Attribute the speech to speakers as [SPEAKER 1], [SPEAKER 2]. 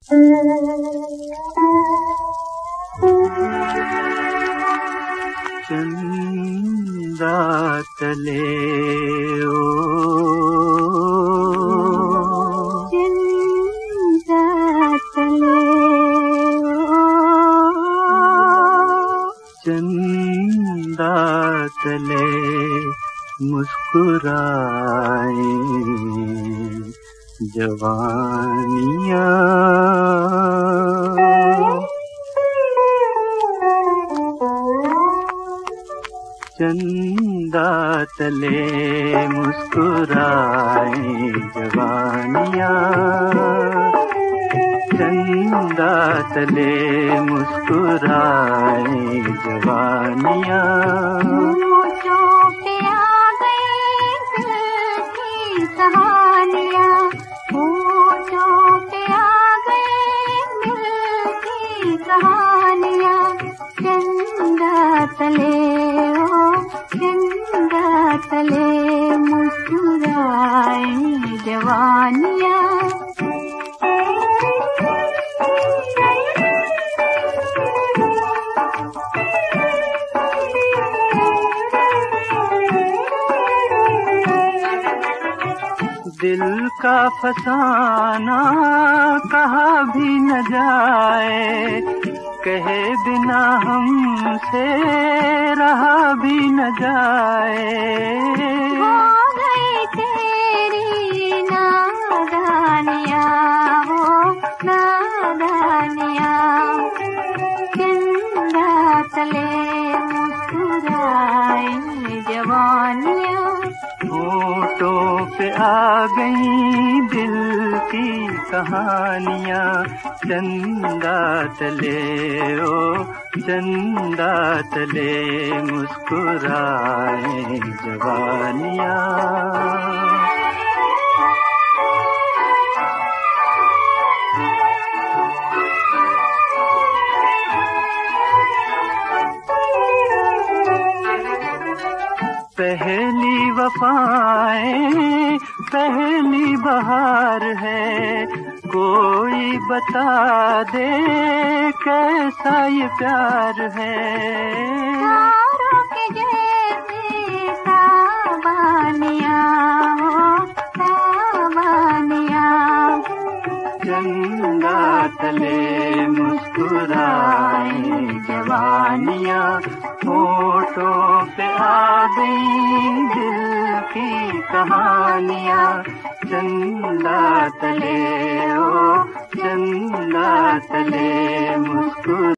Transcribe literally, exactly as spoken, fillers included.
[SPEAKER 1] चंदा तले ओ
[SPEAKER 2] चंदा तले ओ
[SPEAKER 1] चंदा तले मुस्कुराए जवानियाँ। चंदा तले मुस्कुराए जवानियाँ, चंदा तले मुस्कुराए जवानियाँ।
[SPEAKER 2] पे आ गई दिल की कहानियाँ, होठों पे आ गई दिल की कहानियाँ। चंदा तले ओ चंदा तले मुस्कुराए जवानियाँ।
[SPEAKER 1] दिल का फसाना कहा भी न जाए, कहे बिना हमसे रहा भी न जाए।
[SPEAKER 2] हो गई तेरी नादानियाँ, हो नादानियाँ। चंदा तले मुस्कुराए जवानियाँ।
[SPEAKER 1] होठों पे आ गई दिल की कहानियाँ। चंदा तले ओ चंदा तले मुस्कुराए जवानियाँ। पहली वफाएं पहली बहार है, कोई बता दे कैसा ये प्यार है।
[SPEAKER 2] तारों के जैसे सावनियाँ हो सावनियाँ।
[SPEAKER 1] चंदा तले मुस्कुराए जवानियाँ। होठों पे आ गई दिल की कहानियाँ। चंदा तले ओ चंदा तले मुस्कुरा